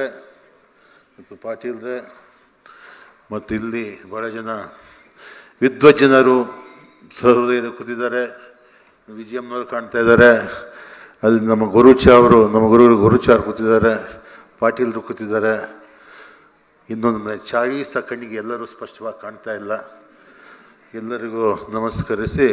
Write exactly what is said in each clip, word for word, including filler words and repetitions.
ಅವರೇ ಮತ್ತು ಪಾಟೀಲ್ರೆ ಮತ್ತು ಇಲ್ಲಿ ಭಾಳ ಜನ ವಿದ್ವಜ್ಜನರು ಸಹೃದಯರು ಕೂತಿದ್ದಾರೆ. ವಿಜಯಮ್ಮನವರು ಕಾಣ್ತಾ ಇದ್ದಾರೆ. ಅಲ್ಲಿ ನಮ್ಮ ಗುರುಚ ಅವರು ನಮ್ಮ ಗುರು ಗುರುಚಾರ್ ಕೂತಿದ್ದಾರೆ, ಪಾಟೀಲರು ಕೂತಿದ್ದಾರೆ. ಇನ್ನೊಂದು ಚಾಳೀಸ ಕಣ್ಣಿಗೆ ಎಲ್ಲರೂ ಸ್ಪಷ್ಟವಾಗಿ ಕಾಣ್ತಾ ಇಲ್ಲ. ಎಲ್ಲರಿಗೂ ನಮಸ್ಕರಿಸಿ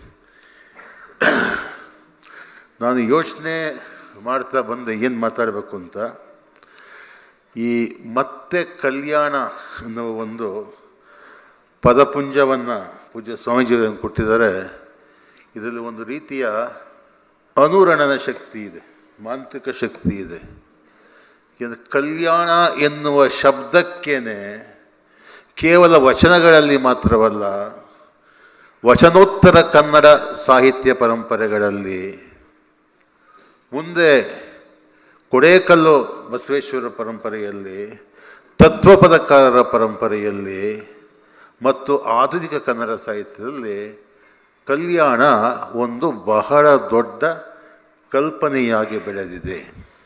ನಾನು ಯೋಚನೆ ಮಾಡ್ತಾ ಬಂದೆ ಏನು ಮಾತಾಡಬೇಕು ಅಂತ. ಈ ಮತ್ತೆ ಕಲ್ಯಾಣ ಅನ್ನೋ ಒಂದು ಪದಪುಂಜವನ್ನು ಪೂಜ್ಯ ಸ್ವಾಮೀಜಿಗಳನ್ನು ಕೊಟ್ಟಿದ್ದಾರೆ. ಇದರಲ್ಲಿ ಒಂದು ರೀತಿಯ ಅನುರಣನ ಶಕ್ತಿ ಇದೆ, ಮಾಂತ್ರಿಕ ಶಕ್ತಿ ಇದೆ. ಕಲ್ಯಾಣ ಎನ್ನುವ ಶಬ್ದಕ್ಕೇನೆ ಕೇವಲ ವಚನಗಳಲ್ಲಿ ಮಾತ್ರವಲ್ಲ, ವಚನೋತ್ತರ ಕನ್ನಡ ಸಾಹಿತ್ಯ ಪರಂಪರೆಗಳಲ್ಲಿ, ಮುಂದೆ ಕೊಡೇಕಲ್ಲು ಬಸವೇಶ್ವರ ಪರಂಪರೆಯಲ್ಲಿ, ತತ್ವಪದಕಾರರ ಪರಂಪರೆಯಲ್ಲಿ ಮತ್ತು ಆಧುನಿಕ ಕನ್ನಡ ಸಾಹಿತ್ಯದಲ್ಲಿ ಕಲ್ಯಾಣ ಒಂದು ಬಹಳ ದೊಡ್ಡ ಕಲ್ಪನೆಯಾಗಿ ಬೆಳೆದಿದೆ.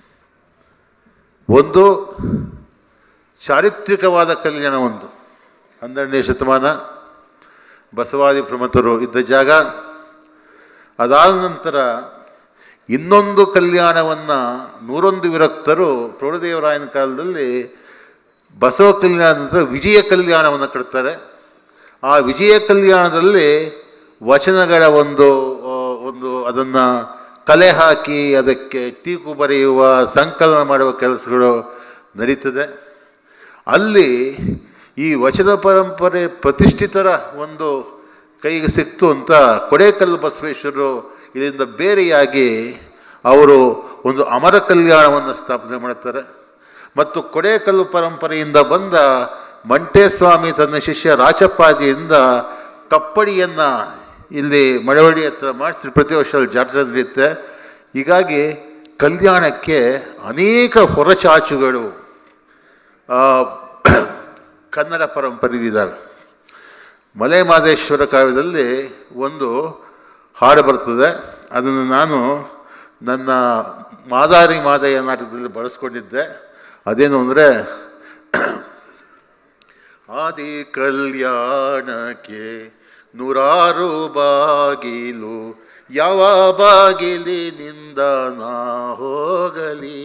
ಒಂದು ಚಾರಿತ್ರಿಕವಾದ ಕಲ್ಯಾಣ, ಒಂದು ಹನ್ನೆರಡನೇ ಶತಮಾನ ಬಸವಾದಿ ಪ್ರಮಥರು ಇದ್ದ ಜಾಗ. ಅದಾದ ನಂತರ ಇನ್ನೊಂದು ಕಲ್ಯಾಣವನ್ನು ನೂರೊಂದು ವಿರಕ್ತರು ಪ್ರೌಢದೇವರಾಯನ ಕಾಲದಲ್ಲಿ ಬಸವ ಕಲ್ಯಾಣದ ನಂತರ ವಿಜಯ ಕಲ್ಯಾಣವನ್ನು ಕಟ್ತಾರೆ. ಆ ವಿಜಯ ಕಲ್ಯಾಣದಲ್ಲಿ ವಚನಗಳ ಒಂದು ಒಂದು ಅದನ್ನು ಕಲೆ ಹಾಕಿ ಅದಕ್ಕೆ ಟೀಕು ಬರೆಯುವ ಸಂಕಲನ ಮಾಡುವ ಕೆಲಸಗಳು ನಡೀತದೆ. ಅಲ್ಲಿ ಈ ವಚನ ಪರಂಪರೆ ಪ್ರತಿಷ್ಠಿತರ ಒಂದು ಕೈಗೆ ಸಿಕ್ತು ಅಂತ ಕೊಡೇಕಲ್ಲು ಬಸವೇಶ್ವರರು ಇದರಿಂದ ಬೇರೆಯಾಗಿ ಅವರು ಒಂದು ಅಮರ ಕಲ್ಯಾಣವನ್ನು ಸ್ಥಾಪನೆ ಮಾಡ್ತಾರೆ. ಮತ್ತು ಕೊಡೇಕಲ್ಲು ಪರಂಪರೆಯಿಂದ ಬಂದ ಮಂಟೇಸ್ವಾಮಿ ತನ್ನ ಶಿಷ್ಯ ರಾಚಪ್ಪಾಜಿಯಿಂದ ಕಪ್ಪಡಿಯನ್ನು ಇಲ್ಲಿ ಮಳವಳ್ಳಿ ಹತ್ರ ಮಾಡಿಸಿ ಪ್ರತಿ ವರ್ಷ ಜಾತ್ರೆ ನಡೆಯುತ್ತೆ. ಹೀಗಾಗಿ ಕಲ್ಯಾಣಕ್ಕೆ ಅನೇಕ ಹೊರಚಾಚುಗಳು ಕನ್ನಡ ಪರಂಪರೆಯಿದ್ದಾರೆ. ಮಲೆ ಮಹದೇಶ್ವರ ಕಾವ್ಯದಲ್ಲಿ ಒಂದು ಹಾಡು ಬರ್ತದೆ, ಅದನ್ನು ನಾನು ನನ್ನ ಮಾದಾರಿ ಮಾದಯ್ಯ ನಾಟಕದಲ್ಲಿ ಬಳಸ್ಕೊಂಡಿದ್ದೆ. ಅದೇನು ಅಂದರೆ, ಆದಿ ಕಲ್ಯಾಣಕ್ಕೆ ನೂರಾರು ಬಾಗಿಲು, ಯಾವ ಬಾಗಿಲಿನಿಂದ ನಾ ಹೋಗಲಿ,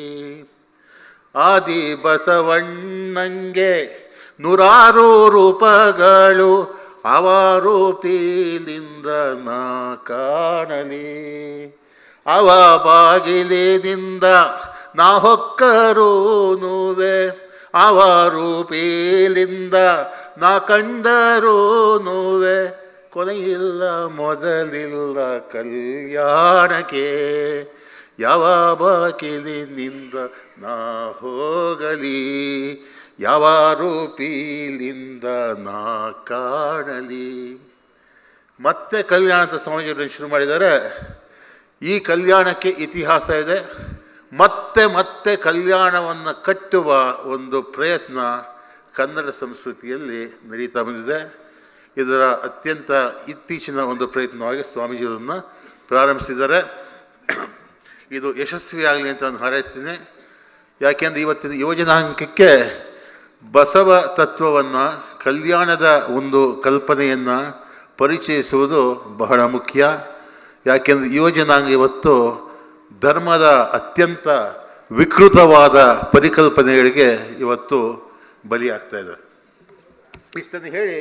ಆದಿ ಬಸವಣ್ಣಂಗೆ ನೂರಾರು ರೂಪಗಳು, ಅವ ರೂಪಿಲಿಂದ ನಾ ಕಾಣಲಿ, ಅವ ಬಾಗಿಲಿನಿಂದ ನಾ ಹೊಕ್ಕರೂನುವೆ, ಅವ ರೂಪಿಲಿಂದ ನಾ ಕಂಡರೂನುವೆ, ಕೊನೆಯಿಲ್ಲ ಮೊದಲಿಲ್ಲ ಕಲ್ಯಾಣಕ್ಕೆ, ಯಾವ ಬಾಗಿಲಿನಿಂದ ನಾ ಹೋಗಲಿ, ಯಾವ ರೂಪಿಲಿಂದ ನಾ ಕಾಣಲಿ. ಮತ್ತೆ ಕಲ್ಯಾಣದ ಸಮಾಜವನ್ನು ಶುರು ಮಾಡಿದ್ದಾರೆ. ಈ ಕಲ್ಯಾಣಕ್ಕೆ ಇತಿಹಾಸ ಇದೆ. ಮತ್ತೆ ಮತ್ತೆ ಕಲ್ಯಾಣವನ್ನು ಕಟ್ಟುವ ಒಂದು ಪ್ರಯತ್ನ ಕನ್ನಡ ಸಂಸ್ಕೃತಿಯಲ್ಲಿ ನಡೀತಾ ಬಂದಿದೆ. ಇದರ ಅತ್ಯಂತ ಇತ್ತೀಚಿನ ಒಂದು ಪ್ರಯತ್ನವಾಗಿ ಸ್ವಾಮೀಜಿಯವರನ್ನು ಪ್ರಾರಂಭಿಸಿದ್ದಾರೆ. ಇದು ಯಶಸ್ವಿಯಾಗಲಿ ಅಂತ ನಾನು ಹಾರೈಸ್ತೀನಿ. ಯಾಕೆಂದರೆ ಇವತ್ತಿನ ಯುವಜನಾಂಗಕ್ಕೆ ಬಸವ ತತ್ವವನ್ನು, ಕಲ್ಯಾಣದ ಒಂದು ಕಲ್ಪನೆಯನ್ನು ಪರಿಚಯಿಸುವುದು ಬಹಳ ಮುಖ್ಯ. ಯಾಕೆಂದರೆ ಯುವಜನಾಂಗ ಇವತ್ತು ಧರ್ಮದ ಅತ್ಯಂತ ವಿಕೃತವಾದ ಪರಿಕಲ್ಪನೆಗಳಿಗೆ ಇವತ್ತು ಬಲಿಯಾಗ್ತಾ ಇದೆ. ಇಷ್ಟನ್ನು ಹೇಳಿ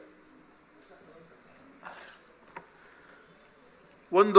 ಒಂದು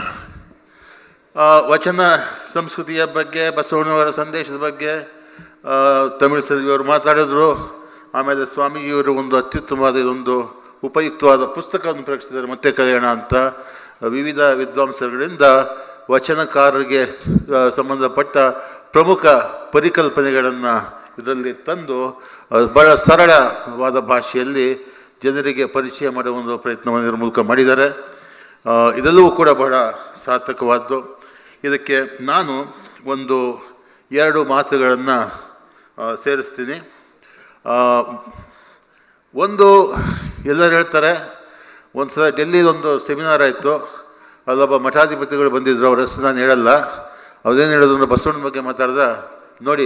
ವಚನ ಸಂಸ್ಕೃತಿಯ ಬಗ್ಗೆ, ಬಸವಣ್ಣವರ ಸಂದೇಶದ ಬಗ್ಗೆ ತಮಿಳು ಸೆಲ್ವಿಯವರು ಮಾತಾಡಿದ್ರು. ಆಮೇಲೆ ಸ್ವಾಮೀಜಿಯವರು ಒಂದು ಅತ್ಯುತ್ತಮವಾದ ಒಂದು ಉಪಯುಕ್ತವಾದ ಪುಸ್ತಕವನ್ನು ಪ್ರಕಟಿಸಿದ್ದಾರೆ, ಮತ್ತೆ ಕಲ್ಯಾಣ ಅಂತ. ವಿವಿಧ ವಿದ್ವಾಂಸರುಗಳಿಂದ ವಚನಕಾರರಿಗೆ ಸಂಬಂಧಪಟ್ಟ ಪ್ರಮುಖ ಪರಿಕಲ್ಪನೆಗಳನ್ನು ಇದರಲ್ಲಿ ತಂದು ಬಹಳ ಸರಳವಾದ ಭಾಷೆಯಲ್ಲಿ ಜನರಿಗೆ ಪರಿಚಯ ಮಾಡುವ ಒಂದು ಪ್ರಯತ್ನವನ್ನು ಇದರ ಮೂಲಕ ಮಾಡಿದ್ದಾರೆ. ಇದೆಲ್ಲವೂ ಕೂಡ ಬಹಳ ಸಾರ್ಥಕವಾದ್ದು. ಇದಕ್ಕೆ ನಾನು ಒಂದು ಎರಡು ಮಾತುಗಳನ್ನು ಸೇರಿಸ್ತೀನಿ. ಒಂದು, ಎಲ್ಲರೂ ಹೇಳ್ತಾರೆ, ಒಂದು ಸಲ ಡೆಲ್ಲಿದೊಂದು ಸೆಮಿನಾರ್ ಆಯಿತು, ಅಲ್ಲೊಬ್ಬ ಮಠಾಧಿಪತಿಗಳು ಬಂದಿದ್ದರು, ಅವ್ರ ಹೆಸರು ನಾನು ಹೇಳಲ್ಲ. ಅವ್ರೇನು ಹೇಳೋದು ಅಂದರೆ, ಬಸವಣ್ಣನ ಬಗ್ಗೆ ಮಾತಾಡ್ದ, ನೋಡಿ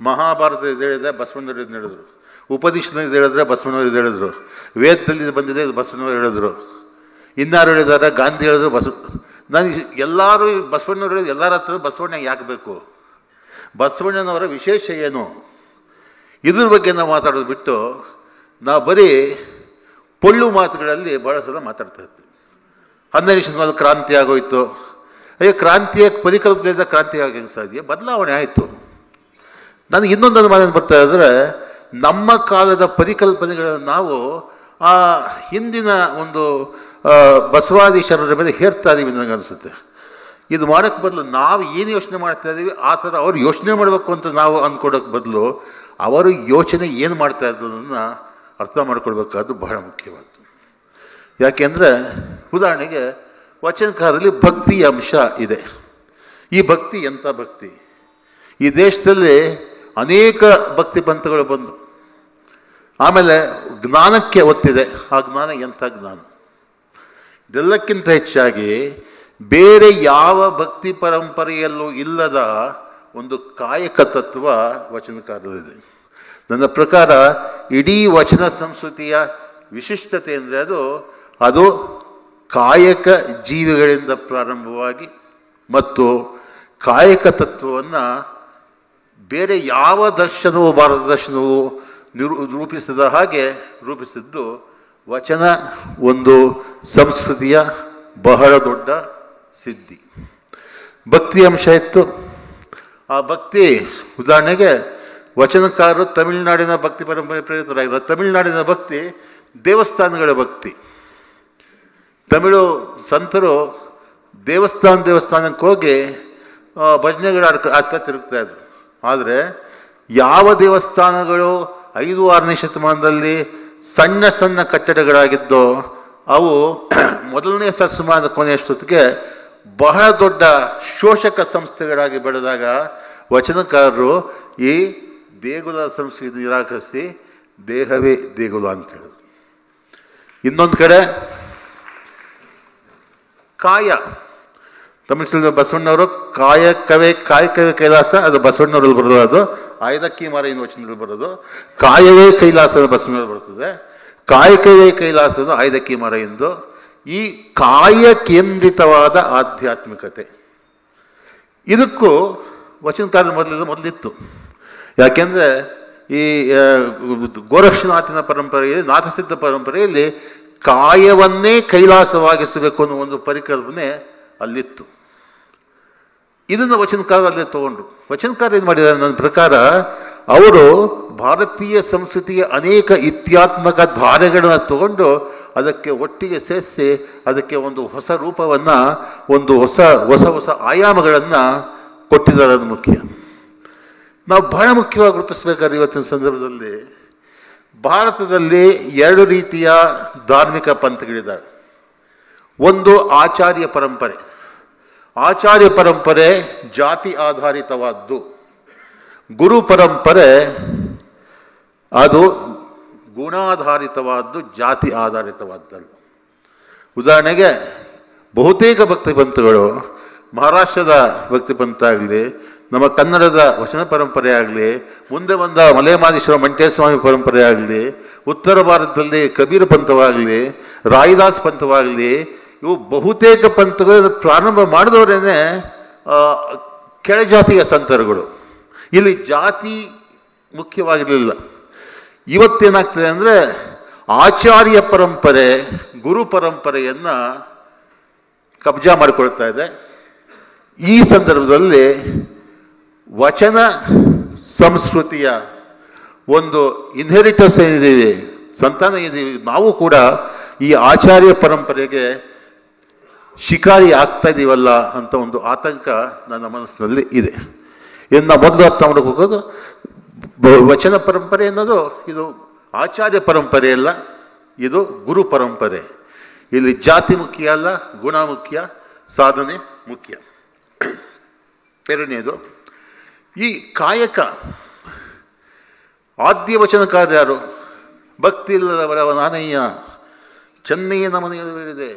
ಮಹಾಭಾರತ ಇದು ಹೇಳಿದ್ರೆ ಬಸವಣ್ಣವರು ಇದನ್ನ ಹೇಳಿದ್ರು, ಉಪನಿಷತ್ನಲ್ಲಿ ಹೇಳಿದ್ರೆ ಬಸವಣ್ಣವರು ಇದು ಹೇಳಿದ್ರು, ವೇದದಲ್ಲಿ ಬಂದಿದೆ ಬಸವಣ್ಣವರು ಹೇಳಿದ್ರು, ಇನ್ನಾರು ಹೇಳಿದ್ದಾರೆ, ಗಾಂಧಿ ಹೇಳಿದ್ರು, ಬಸವ ನನಗೆ ಎಲ್ಲರೂ ಬಸವಣ್ಣವ್ರು ಹೇಳಿದ್ರು. ಎಲ್ಲರ ಹತ್ರ ಬಸವಣ್ಣ ಯಾಕೆ ಬೇಕು? ಬಸವಣ್ಣನವರ ವಿಶೇಷ ಏನು? ಇದ್ರ ಬಗ್ಗೆ ನಾವು ಮಾತಾಡೋದು ಬಿಟ್ಟು ನಾವು ಬರೀ ಪೊಳ್ಳು ಮಾತುಗಳಲ್ಲಿ ಭಾಳ ಸಲ ಮಾತಾಡ್ತಾ ಇರ್ತೀವಿ. ಹನ್ನೆರಡು ಶತಮಾನದಲ್ಲಿ ಕ್ರಾಂತಿ ಆಗೋಯ್ತು. ಅಯ್ಯೋ, ಕ್ರಾಂತಿಯ ಪರಿಕಲ್ಪನೆಯಿಂದ ಕ್ರಾಂತಿ ಆಗಿ ಹೆಂಗೆ ಸಾಧ್ಯ? ಬದಲಾವಣೆ ಆಯಿತು. ನನಗೆ ಇನ್ನೊಂದು ಅನುಮಾನ ಬರ್ತಾ ಇದ್ದರೆ, ನಮ್ಮ ಕಾಲದ ಪರಿಕಲ್ಪನೆಗಳನ್ನು ನಾವು ಆ ಹಿಂದಿನ ಒಂದು ಬಸವಾದೀಶರ ಮೇಲೆ ಹೇರ್ತಾ ಇದ್ದೀವಿ ನನಗೆ ಅನಿಸುತ್ತೆ. ಇದು ಮಾಡೋಕ್ಕೆ ಬದಲು ನಾವು ಏನು ಯೋಚನೆ ಮಾಡ್ತಾ ಇದ್ದೀವಿ ಆ ಥರ ಅವ್ರು ಯೋಚನೆ ಮಾಡಬೇಕು ಅಂತ ನಾವು ಅಂದ್ಕೊಡೋಕ್ಕೆ ಬದಲು ಅವರು ಯೋಚನೆ ಏನು ಮಾಡ್ತಾ ಇದ್ದದನ್ನು ಅರ್ಥ ಮಾಡ್ಕೊಳ್ಬೇಕಾದ್ದು ಬಹಳ ಮುಖ್ಯವಾದ್ದು. ಯಾಕೆಂದರೆ ಉದಾಹರಣೆಗೆ ವಚನಕಾರರಲ್ಲಿ ಭಕ್ತಿ ಅಂಶ ಇದೆ. ಈ ಭಕ್ತಿ ಎಂಥ ಭಕ್ತಿ? ಈ ದೇಶದಲ್ಲಿ ಅನೇಕ ಭಕ್ತಿ ಪಂಥಗಳು ಬಂದು ಆಮೇಲೆ ಜ್ಞಾನಕ್ಕೆ ಒತ್ತಿದೆ. ಆ ಜ್ಞಾನ ಎಂಥ ಜ್ಞಾನ? ಇದೆಲ್ಲಕ್ಕಿಂತ ಹೆಚ್ಚಾಗಿ ಬೇರೆ ಯಾವ ಭಕ್ತಿ ಪರಂಪರೆಯಲ್ಲೂ ಇಲ್ಲದ ಒಂದು ಕಾಯಕ ತತ್ವ ವಚನಕಾರರಿದೆ. ನನ್ನ ಪ್ರಕಾರ ಇಡೀ ವಚನ ಸಂಸ್ಕೃತಿಯ ವಿಶಿಷ್ಟತೆ ಅಂದರೆ ಅದು ಅದು ಕಾಯಕ ಜೀವಿಗಳಿಂದ ಪ್ರಾರಂಭವಾಗಿ ಮತ್ತು ಕಾಯಕ ತತ್ವವನ್ನು ಬೇರೆ ಯಾವ ದರ್ಶನವೂ ಭಾರತ ದರ್ಶನವೂ ನಿರೂ ರೂಪಿಸಿದ ಹಾಗೆ ರೂಪಿಸಿದ್ದು ವಚನ ಒಂದು ಸಂಸ್ಕೃತಿಯ ಬಹಳ ದೊಡ್ಡ ಸಿದ್ಧಿ. ಭಕ್ತಿ ಅಂಶ ಇತ್ತು. ಆ ಭಕ್ತಿ ಉದಾಹರಣೆಗೆ ವಚನಕಾರರು ತಮಿಳುನಾಡಿನ ಭಕ್ತಿ ಪರಂಪರೆ ಪ್ರೇರಿತರಾಗಿದ್ದಾರೆ. ತಮಿಳುನಾಡಿನ ಭಕ್ತಿ ದೇವಸ್ಥಾನಗಳ ಭಕ್ತಿ. ತಮಿಳು ಸಂತರು ದೇವಸ್ಥಾನ ದೇವಸ್ಥಾನಕ್ಕೆ ಹೋಗಿ ಭಜನೆಗಳು ಆಡ್ಕ ಆಗ್ತಾ ತಿರುಗ್ತಾ ಇದ್ರು. ಆದರೆ ಯಾವ ದೇವಸ್ಥಾನಗಳು ಐದು ಆರನೇ ಶತಮಾನದಲ್ಲಿ ಸಣ್ಣ ಸಣ್ಣ ಕಟ್ಟಡಗಳಾಗಿದ್ದೋ ಅವು ಮೊದಲನೇ ಶತಮಾನದ ಕೊನೆಯಷ್ಟೊತ್ತಿಗೆ ಬಹಳ ದೊಡ್ಡ ಶೋಷಕ ಸಂಸ್ಥೆಗಳಾಗಿ ಬೆಳೆದಾಗ ವಚನಕಾರರು ಈ ದೇಗುಲ ಸಂಸ್ಕೃತಿ ನಿರಾಕರಿಸಿ ದೇಹವೇ ದೇಗುಲ ಅಂತ ಹೇಳಿದ್ರು. ಇನ್ನೊಂದು ಕಡೆ ಕಾಯ, ತಮಿಳು ಬಸವಣ್ಣವರು ಕಾಯಕವೇ ಕಾಯಕವೇ ಕೈಲಾಸ, ಅದು ಬಸವಣ್ಣವರಲ್ಲಿ ಬರೋದು. ಅದು ಆಯ್ದಕ್ಕಿ ಮಾರ ಇನ್ನು ವಚನದಲ್ಲಿ ಬರೋದು. ಕಾಯವೇ ಕೈಲಾಸದ ಬಸವಣ್ಣವರು ಬರ್ತದೆ. ಕಾಯಕವೇ ಕೈಲಾಸದ ಆಯ್ದಕ್ಕಿ ಮರ ಎಂದು. ಈ ಕಾಯ ಕೇಂದ್ರಿತವಾದ ಆಧ್ಯಾತ್ಮಿಕತೆ ಇದಕ್ಕೂ ವಚನಕಾರರ ಮೊದಲಿಂದ ಮೊದಲಿತ್ತು. ಯಾಕೆಂದರೆ ಈ ಗೋರಕ್ಷನಾಥನ ಪರಂಪರೆಯಲ್ಲಿ, ನಾಥಸಿದ್ಧ ಪರಂಪರೆಯಲ್ಲಿ ಕಾಯವನ್ನೇ ಕೈಲಾಸವಾಗಿಸಬೇಕು ಅನ್ನೋ ಒಂದು ಪರಿಕಲ್ಪನೆ ಅಲ್ಲಿತ್ತು. ಇದನ್ನು ವಚನಕಾರರು ಅಲ್ಲೇ ತಗೊಂಡ್ರು. ವಚನಕಾರ ಏನು ಮಾಡಿದ್ದಾರೆ ನನ್ನ ಪ್ರಕಾರ, ಅವರು ಭಾರತೀಯ ಸಂಸ್ಕೃತಿಯ ಅನೇಕ ಇತ್ಯಾತ್ಮಕ ಧಾರೆಗಳನ್ನು ತಗೊಂಡು ಅದಕ್ಕೆ ಒಟ್ಟಿಗೆ ಸೇರಿಸಿ ಅದಕ್ಕೆ ಒಂದು ಹೊಸ ರೂಪವನ್ನು, ಒಂದು ಹೊಸ ಹೊಸ ಹೊಸ ಆಯಾಮಗಳನ್ನು ಕೊಟ್ಟಿದ್ದಾರೆ. ಅದು ಮುಖ್ಯ. ನಾವು ಬಹಳ ಮುಖ್ಯವಾಗಿ ಗುರುತಿಸಬೇಕಾದ್ರೆ ಇವತ್ತಿನ ಸಂದರ್ಭದಲ್ಲಿ ಭಾರತದಲ್ಲಿ ಎರಡು ರೀತಿಯ ಧಾರ್ಮಿಕ ಪಂಥಗಳಿದ್ದಾವೆ. ಒಂದು ಆಚಾರ್ಯ ಪರಂಪರೆ. ಆಚಾರ್ಯ ಪರಂಪರೆ ಜಾತಿ ಆಧಾರಿತವಾದ್ದು. ಗುರು ಪರಂಪರೆ ಅದು ಗುಣಾಧಾರಿತವಾದ್ದು, ಜಾತಿ ಆಧಾರಿತವಾದ್ದಲ್ಲ. ಉದಾಹರಣೆಗೆ ಬಹುತೇಕ ಭಕ್ತಿ ಪಂಥಗಳು, ಮಹಾರಾಷ್ಟ್ರದ ಭಕ್ತಿ ಪಂಥ ಆಗಲಿ, ನಮ್ಮ ಕನ್ನಡದ ವಚನ ಪರಂಪರೆ ಆಗಲಿ, ಮುಂದೆ ಬಂದ ಮಲೆಮಾದೇಶ್ವರ ಮಂಟೇಸ್ವಾಮಿ ಪರಂಪರೆ ಆಗಲಿ, ಉತ್ತರ ಭಾರತದಲ್ಲಿ ಕಬೀರ ಪಂಥವಾಗಲಿ, ರಾಯಿದಾಸ್ ಪಂಥವಾಗಲಿ, ಇವು ಬಹುತೇಕ ಪಂಥಗಳು ಪ್ರಾರಂಭ ಮಾಡಿದವರೇನೆ ಕೆಳಜಾತಿಯ ಸಂತರುಗಳು. ಇಲ್ಲಿ ಜಾತಿ ಮುಖ್ಯವಾಗಿರಲಿಲ್ಲ. ಇವತ್ತೇನಾಗ್ತದೆ ಅಂದರೆ ಆಚಾರ್ಯ ಪರಂಪರೆ ಗುರು ಪರಂಪರೆಯನ್ನು ಕಬ್ಜಾ ಮಾಡಿಕೊಳ್ತಾ ಇದೆ. ಈ ಸಂದರ್ಭದಲ್ಲಿ ವಚನ ಸಂಸ್ಕೃತಿಯ ಒಂದು ಇನ್ಹೆರಿಟನ್ಸ್ ಏನಿದ್ದೀವಿ, ಸಂತಾನ ಏನಿದ್ದೀವಿ, ನಾವು ಕೂಡ ಈ ಆಚಾರ್ಯ ಪರಂಪರೆಗೆ ಶಿಕಾರಿ ಆಗ್ತಾ ಇದ್ದೀವಲ್ಲ ಅಂತ ಒಂದು ಆತಂಕ ನನ್ನ ಮನಸ್ಸಿನಲ್ಲಿ ಇದೆ. ಇನ್ನು ಮೊದಲು ಅರ್ಥ ಮಾಡಬೇಕು, ವಚನ ಪರಂಪರೆ ಅನ್ನೋದು ಇದು ಆಚಾರ್ಯ ಪರಂಪರೆ ಅಲ್ಲ, ಇದು ಗುರು ಪರಂಪರೆ. ಇಲ್ಲಿ ಜಾತಿ ಮುಖ್ಯ ಅಲ್ಲ, ಗುಣ ಮುಖ್ಯ, ಸಾಧನೆ ಮುಖ್ಯ. ಎರಡನೇದು ಈ ಕಾಯಕ. ಆದ್ಯ ವಚನಕಾರ ಯಾರು? ಭಕ್ತಿ ಇಲ್ಲದವರ ನಾನಯ್ಯ, ಚೆನ್ನಯ್ಯನ ಮನೆಯಲ್ಲಿ ಬೇರಿದೆ,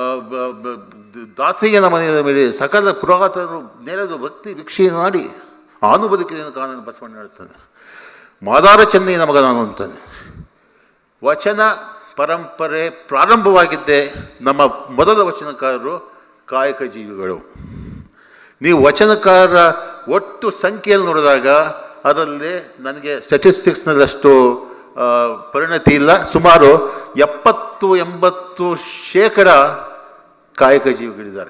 ದಾಸಿಯನ ಮನೆಯ ಮೇಲೆ ಸಕಲ ಪುರಾತನರು ನೆರೆದು ಭಕ್ತಿ ಭಿಕ್ಷೆ ಮಾಡಿ ಆನು ಬದುಕಿನ ಕಾನೂನು ಬಸವಣ್ಣ ಹೇಳ್ತಾನೆ. ಮಾದಾರ ಚೆನ್ನೈನ ಮಗ ನಾನು ಅಂತಾನೆ. ವಚನ ಪರಂಪರೆ ಪ್ರಾರಂಭವಾಗಿದ್ದೇ ನಮ್ಮ ಮೊದಲ ವಚನಕಾರರು ಕಾಯಕ ಜೀವಿಗಳು. ನೀವು ವಚನಕಾರರ ಒಟ್ಟು ಸಂಖ್ಯೆಯಲ್ಲಿ ನೋಡಿದಾಗ ಅದರಲ್ಲಿ ನನಗೆ ಸ್ಟ್ಯಾಟಿಸ್ಟಿಕ್ಸ್ನಲ್ಲಷ್ಟು ಪರಿಣತಿ ಇಲ್ಲ. ಸುಮಾರು ಎಪ್ಪತ್ತು ಎಂಬತ್ತು ಶೇಕಡ ಕಾಯಕ ಜೀವಿಗಳಿದ್ದಾರೆ.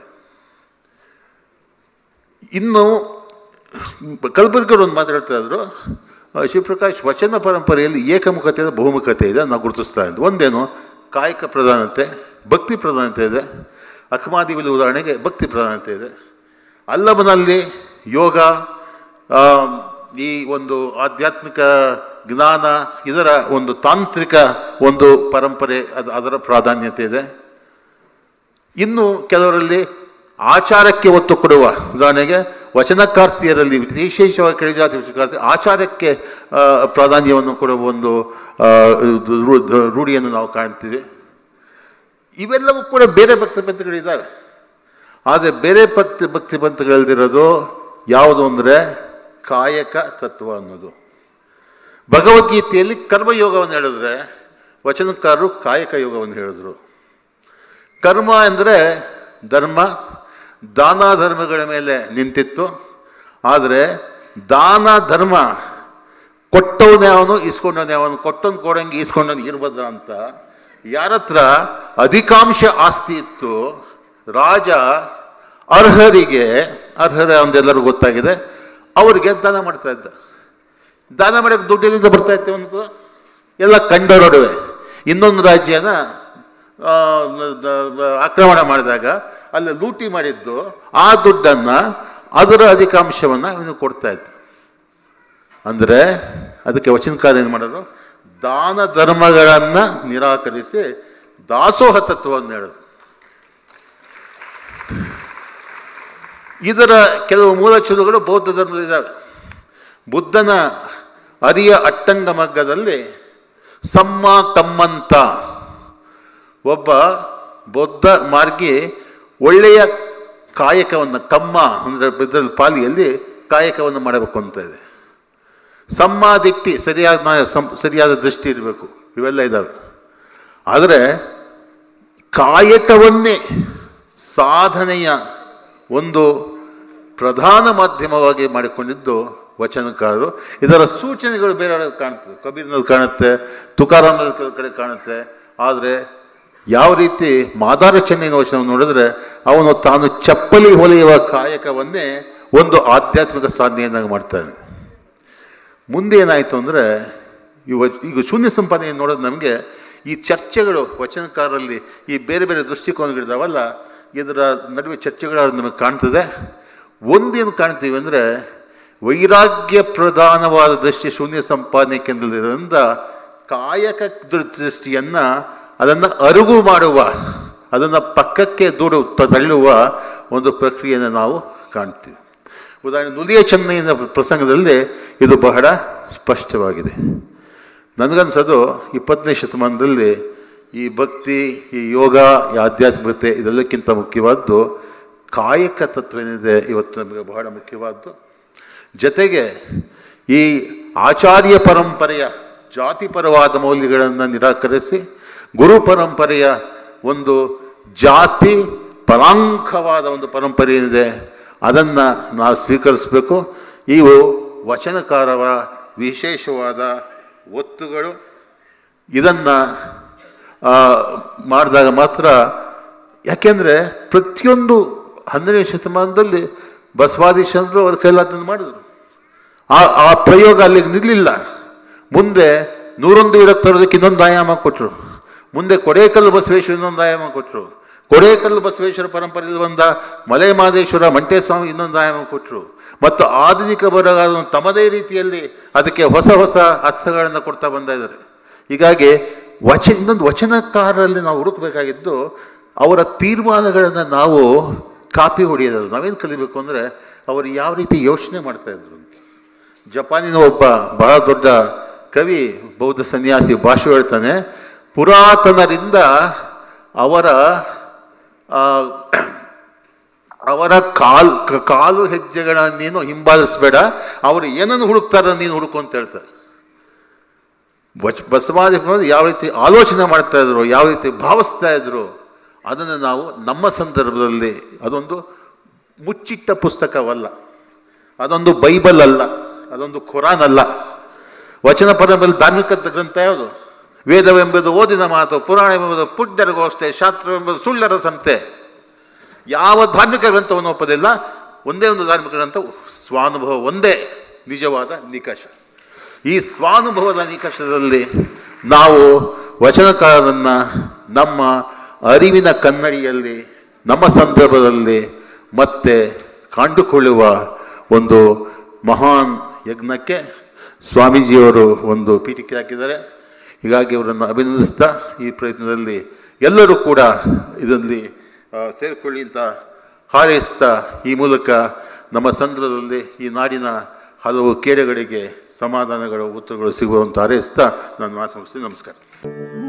ಇನ್ನು ಕಲಬುರ್ಗಿಯವರು ಒಂದು ಮಾತಾಡ್ತಾ ಇದ್ರು, ಶಿವಪ್ರಕಾಶ್ ವಚನ ಪರಂಪರೆಯಲ್ಲಿ ಏಕಮುಖತೆ ಇದೆ, ಬಹುಮುಖತೆ ಇದೆ ನಾವು ಗುರುತಿಸ್ತಾ ಇದ್ದು. ಒಂದೇನು ಕಾಯಕ ಪ್ರಧಾನತೆ, ಭಕ್ತಿ ಪ್ರಧಾನತೆ ಇದೆ. ಅಕ್ಮಾದಿವಿಲಿ ಉದಾಹರಣೆಗೆ ಭಕ್ತಿ ಪ್ರಧಾನತೆ ಇದೆ. ಅಲ್ಲಮನಲ್ಲಿ ಯೋಗ, ಈ ಒಂದು ಆಧ್ಯಾತ್ಮಿಕ ಜ್ಞಾನ, ಇದರ ಒಂದು ತಾಂತ್ರಿಕ ಒಂದು ಪರಂಪರೆ, ಅದು ಅದರ ಪ್ರಾಧಾನ್ಯತೆ ಇದೆ. ಇನ್ನು ಕೆಲವರಲ್ಲಿ ಆಚಾರಕ್ಕೆ ಒತ್ತು ಕೊಡುವ, ಉದಾಹರಣೆಗೆ ವಚನಕಾರ್ತಿಯರಲ್ಲಿ ವಿಶೇಷವಾಗಿ ಕೆಳಜಾತಿ ವಚನಕಾರ್ತಿ ಆಚಾರಕ್ಕೆ ಪ್ರಾಧಾನ್ಯವನ್ನು ಕೊಡುವ ಒಂದು ರೂಢಿಯನ್ನು ನಾವು ಕಾಣ್ತೀವಿ. ಇವೆಲ್ಲವೂ ಕೂಡ ಬೇರೆ ಭಕ್ತಿ ಪಂಥಗಳಿದ್ದಾವೆ. ಆದರೆ ಬೇರೆ ಭಕ್ತಿ ಭಕ್ತಿ ಪಂಥಗಳಲ್ಲಿರೋದು ಯಾವುದು ಅಂದರೆ ಕಾಯಕ ತತ್ವ ಅನ್ನೋದು. ಭಗವದ್ಗೀತೆಯಲ್ಲಿ ಕರ್ಮಯೋಗವನ್ನು ಹೇಳಿದ್ರೆ ವಚನಕಾರರು ಕಾಯಕ ಯೋಗವನ್ನು ಹೇಳಿದ್ರು. ಕರ್ಮ ಅಂದರೆ ಧರ್ಮ, ದಾನ ಧರ್ಮಗಳ ಮೇಲೆ ನಿಂತಿತ್ತು. ಆದರೆ ದಾನ ಧರ್ಮ ಕೊಟ್ಟವನೇ ಅವನು, ಇಸ್ಕೊಂಡವನೇ ಅವನು, ಕೊಟ್ಟವನು ಕೊಡಂಗೆ ಇಸ್ಕೊಂಡವನು ಇರ್ಬದ್ರ ಅಂತ ಯಾರ ಹತ್ರ ಅಧಿಕಾಂಶ ಆಸ್ತಿ ಇತ್ತು, ರಾಜ ಅರ್ಹರಿಗೆ, ಅರ್ಹರ ಒಂದೆಲ್ಲರಿಗೂ ಗೊತ್ತಾಗಿದೆ, ಅವರಿಗೆ ದಾನ ಮಾಡ್ತಾ ಇದ್ದ. ದಾನ ಮಾಡೋಕ್ಕೆ ದುಡ್ಡಿನಿಂದ ಬರ್ತಾ ಇತ್ತು ಒಂದು ಎಲ್ಲ ಕಂಡರೊಡವೆ. ಇನ್ನೊಂದು ರಾಜ್ಯನ ಆಕ್ರಮಣ ಮಾಡಿದಾಗ ಅಲ್ಲಿ ಲೂಟಿ ಮಾಡಿದ್ದು ಆ ದುಡ್ಡನ್ನು, ಅದರ ಅಧಿಕಾಂಶವನ್ನು ಇವನು ಕೊಡ್ತಾ ಇದ್ದ. ಅಂದರೆ ಅದಕ್ಕೆ ವಚನಕಾರ ಏನು ಮಾಡೋರು, ದಾನ ಧರ್ಮಗಳನ್ನು ನಿರಾಕರಿಸಿ ದಾಸೋಹ ತತ್ವವನ್ನು ಹೇಳೋದು. ಇದರ ಕೆಲವು ಮೂಲಚುರುಗಳು ಬೌದ್ಧ ಧರ್ಮದಲ್ಲಿದ್ದಾವೆ. ಬುದ್ಧನ ಅರಿಯ ಅಟ್ಟಂಗ ಮಗ್ಗದಲ್ಲಿ ಸಮ್ಮ ಕಮ್ಮಂತ ಒಬ್ಬ ಬೌದ್ಧ ಮಾರ್ಗಿ ಒಳ್ಳೆಯ ಕಾಯಕವನ್ನು, ಕಮ್ಮ ಅಂದರೆ ಇದರಲ್ಲಿ ಪಾಲಿಯಲ್ಲಿ ಕಾಯಕವನ್ನು ಮಾಡಬೇಕು ಅಂತ ಇದೆ. ಸಮ್ಮಾದಿಟ್ಟಿ, ಸರಿಯಾದ ಸರಿಯಾದ ದೃಷ್ಟಿ ಇರಬೇಕು, ಇವೆಲ್ಲ ಇದ್ದಾವೆ. ಆದರೆ ಕಾಯಕವನ್ನೇ ಸಾಧನೆಯ ಒಂದು ಪ್ರಧಾನ ಮಾಧ್ಯಮವಾಗಿ ಮಾಡಿಕೊಂಡಿದ್ದು ವಚನಕಾರರು. ಇದರ ಸೂಚನೆಗಳು ಬೇರೆ ಕಾಣುತ್ತೆ, ಕಬೀರ್ನಲ್ಲಿ ಕಾಣುತ್ತೆ, ತುಕಾರಾಮನಲ್ಲಿ ಕೆಲವು ಕಡೆ ಕಾಣುತ್ತೆ. ಆದರೆ ಯಾವ ರೀತಿ ಮಾದಾರ ಚೆನ್ನೈನ ವಚನವನ್ನು ನೋಡಿದ್ರೆ ಅವನು ತಾನು ಚಪ್ಪಲಿ ಹೊಲೆಯುವ ಕಾಯಕವನ್ನೇ ಒಂದು ಆಧ್ಯಾತ್ಮಿಕ ಸಾಧನೆಯನ್ನಾಗಿ ಮಾಡ್ತಾನೆ. ಮುಂದೆ ಏನಾಯಿತು ಅಂದರೆ ಇವ ಈಗ ಶೂನ್ಯ ಸಂಪಾದನೆ ನೋಡೋದು ನಮಗೆ ಈ ಚರ್ಚೆಗಳು ವಚನಕಾರರಲ್ಲಿ ಈ ಬೇರೆ ಬೇರೆ ದೃಷ್ಟಿಕೋನಗಳಿದ್ದಾವಲ್ಲ, ಇದರ ನಡುವೆ ಚರ್ಚೆಗಳು ನಮಗೆ ಕಾಣ್ತದೆ. ಒಂದೇನು ಕಾಣ್ತೀವಿ ಅಂದರೆ ವೈರಾಗ್ಯ ಪ್ರಧಾನವಾದ ದೃಷ್ಟಿ ಶೂನ್ಯ ಸಂಪಾದನೆ ಕೇಂದ್ರದಿಂದ ಕಾಯಕ ದೃಷ್ಟಿಯನ್ನು ಅದನ್ನು ಅರುಗು ಮಾಡುವ, ಅದನ್ನು ಪಕ್ಕಕ್ಕೆ ದೂಡು ತಳ್ಳುವ ಒಂದು ಪ್ರಕ್ರಿಯೆಯನ್ನು ನಾವು ಕಾಣ್ತೀವಿ. ಉದಾಹರಣೆ ನುಲಿಯ ಚೆನ್ನೈನ ಪ್ರಸಂಗದಲ್ಲಿ ಇದು ಬಹಳ ಸ್ಪಷ್ಟವಾಗಿದೆ. ನನಗನ್ಸೋದು ಇಪ್ಪತ್ತನೇ ಶತಮಾನದಲ್ಲಿ ಈ ಭಕ್ತಿ, ಈ ಯೋಗ, ಈ ಆಧ್ಯಾತ್ಮಿಕತೆ ಇದೆಲ್ಲಕ್ಕಿಂತ ಮುಖ್ಯವಾದ್ದು ಕಾಯಕ ತತ್ವ ಏನಿದೆ ಇವತ್ತು ನಮಗೆ ಬಹಳ ಮುಖ್ಯವಾದ್ದು. ಜೊತೆಗೆ ಈ ಆಚಾರ್ಯ ಪರಂಪರೆಯ ಜಾತಿಪರವಾದ ಮೌಲ್ಯಗಳನ್ನು ನಿರಾಕರಿಸಿ ಗುರು ಪರಂಪರೆಯ ಒಂದು ಜಾತಿ ಪರಾಂಖವಾದ ಒಂದು ಪರಂಪರೆ ಏನಿದೆ ಅದನ್ನು ನಾವು ಸ್ವೀಕರಿಸಬೇಕು. ಇವು ವಚನಕಾರರ ವಿಶೇಷವಾದ ಒತ್ತುಗಳು. ಇದನ್ನು ಮಾಡಿದಾಗ ಮಾತ್ರ, ಯಾಕೆಂದರೆ ಪ್ರತಿಯೊಂದು ಹನ್ನೆರಡನೇ ಶತಮಾನದಲ್ಲಿ ಬಸವಾದಿಶಂದ್ರು ಅವ್ರ ಕೈಲಾದನ್ನು ಮಾಡಿದ್ರು. ಆ ಆ ಪ್ರಯೋಗ ಅಲ್ಲಿಗೆ ನಿಲ್ಲಲಿಲ್ಲ. ಮುಂದೆ ನೂರೊಂದು ವಿರಕ್ತ ತರೋದಕ್ಕೆ ಇನ್ನೊಂದು ಆಯಾಮ ಕೊಟ್ಟರು. ಮುಂದೆ ಕೊಡೇಕಲ್ಲು ಬಸವೇಶ್ವರ ಇನ್ನೊಂದು ಆಯಾಮ ಕೊಟ್ಟರು. ಕೊಡೇಕಲ್ಲು ಬಸವೇಶ್ವರ ಪರಂಪರೆಯಲ್ಲಿ ಬಂದ ಮಲೆ ಮಹದೇಶ್ವರ ಮಂಟೇಸ್ವಾಮಿ ಇನ್ನೊಂದು ಆಯಾಮ ಕೊಟ್ಟರು. ಮತ್ತು ಆಧುನಿಕ ಬರಗಾಲ ತಮ್ಮದೇ ರೀತಿಯಲ್ಲಿ ಅದಕ್ಕೆ ಹೊಸ ಹೊಸ ಅರ್ಥಗಳನ್ನು ಕೊಡ್ತಾ ಬಂದ ಇದ್ದಾರೆ. ಹೀಗಾಗಿ ವಚ ಇನ್ನೊಂದು ವಚನಕಾರರಲ್ಲಿ ನಾವು ಹುಡುಕಬೇಕಾಗಿದ್ದು ಅವರ ತೀರ್ಮಾನಗಳನ್ನು ನಾವು ಕಾಪಿ ಹೊಡೆಯೋದು. ನಾವೇನು ಕಲಿಬೇಕು ಅಂದರೆ ಅವರು ಯಾವ ರೀತಿ ಯೋಚನೆ ಮಾಡ್ತಾಯಿದ್ರು ಅಂತ. ಜಪಾನಿನ ಒಬ್ಬ ಬಹಳ ದೊಡ್ಡ ಕವಿ, ಬೌದ್ಧ ಸನ್ಯಾಸಿ ಭಾಷೆ ಹೇಳ್ತಾನೆ, ಪುರಾತನರಿಂದ ಅವರ ಅವರ ಕಾಲ್ ಕಾಲು ಹೆಜ್ಜೆಗಳ ನೀನು ಹಿಂಬಾಲಿಸಬೇಡ, ಅವರು ಏನನ್ನು ಹುಡುಕ್ತಾರ ನೀನು ಹುಡುಕು ಅಂತ ಹೇಳ್ತಾರೆ. ಬಚ್ ಬಸವಾದಿ ಯಾವ ರೀತಿ ಆಲೋಚನೆ ಮಾಡ್ತಾ ಇದ್ರು, ಯಾವ ರೀತಿ ಭಾವಿಸ್ತಾ ಇದ್ರು, ಅದನ್ನು ನಾವು ನಮ್ಮ ಸಂದರ್ಭದಲ್ಲಿ, ಅದೊಂದು ಮುಚ್ಚಿಟ್ಟ ಪುಸ್ತಕವಲ್ಲ, ಅದೊಂದು ಬೈಬಲ್ ಅಲ್ಲ, ಅದೊಂದು ಖುರಾನ್ ಅಲ್ಲ. ವಚನ ಪರಂಪರೆ ಧಾರ್ಮಿಕ ಗ್ರಂಥ ಯಾವುದು? ವೇದವೆಂಬುದು ಓದಿನ ಮಾತು, ಪುರಾಣ ಎಂಬುದು ಪುಡ್ಡರಿಗೋಷ್ಟೇ, ಶಾಸ್ತ್ರವೆಂಬುದು ಸುಳ್ಳರ ಸಂತೆ. ಯಾವ ಧಾರ್ಮಿಕ ಗ್ರಂಥವನ್ನು ಒಪ್ಪೋದಿಲ್ಲ. ಒಂದೇ ಒಂದು ಧಾರ್ಮಿಕ ಗ್ರಂಥ ಸ್ವಾನುಭವ, ಒಂದೇ ನಿಜವಾದ ನಿಕಷ. ಈ ಸ್ವಾನುಭವದ ನಿಕಷದಲ್ಲಿ ನಾವು ವಚನಕಾರರನ್ನು ನಮ್ಮ ಅರಿವಿನ ಕನ್ನಡಿಯಲ್ಲಿ, ನಮ್ಮ ಸಂದರ್ಭದಲ್ಲಿ ಮತ್ತೆ ಕಂಡುಕೊಳ್ಳುವ ಒಂದು ಮಹಾನ್ ಯಜ್ಞಕ್ಕೆ ಸ್ವಾಮೀಜಿಯವರು ಒಂದು ಪೀಠಿಕೆ ಹಾಕಿದ್ದಾರೆ. ಹೀಗಾಗಿ ಅವರನ್ನು ಅಭಿನಂದಿಸ್ತಾ ಈ ಪ್ರಯತ್ನದಲ್ಲಿ ಎಲ್ಲರೂ ಕೂಡ ಇದರಲ್ಲಿ ಸೇರಿಕೊಳ್ಳಿ ಅಂತ ಹಾರೈಸ್ತಾ, ಈ ಮೂಲಕ ನಮ್ಮ ಸಂದರ್ಭದಲ್ಲಿ ಈ ನಾಡಿನ ಹಲವು ಕೇಡೆಗಳಿಗೆ ಸಮಾಧಾನಗಳು, ಉತ್ತರಗಳು ಸಿಗುವಂತ ಹಾರೈಸ್ತಾ ನಾನು ಮಾತು ಮುಗಿಸ್ತೀನಿ. ನಮಸ್ಕಾರ.